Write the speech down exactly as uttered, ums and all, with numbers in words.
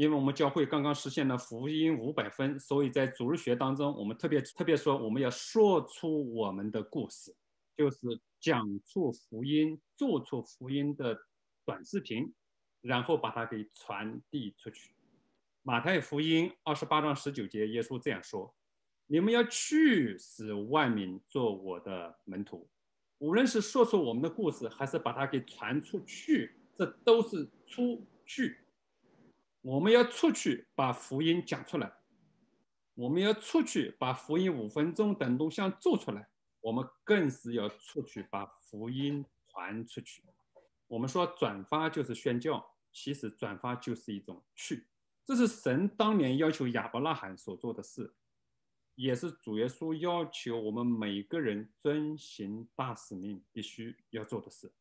因为我们教会刚刚实现了福音五百分，所以在主日学当中，我们特别特别说，我们要说出我们的故事，就是讲出福音，做出福音的短视频，然后把它给传递出去。马太福音二十八章十九节，耶稣这样说：你们要去，使万民做我的门徒。无论是说出我们的故事，还是把它给传出去，这都是出去。我们要出去把福音讲出来，我们要出去把福音五分钟等录像做出来，我们更是要出去把福音传出去。我们说转发就是宣教，其实转发就是一种去，这是神当年要求亚伯拉罕所做的事，也是主耶稣要求我们每个人遵行大使命必须要做的事。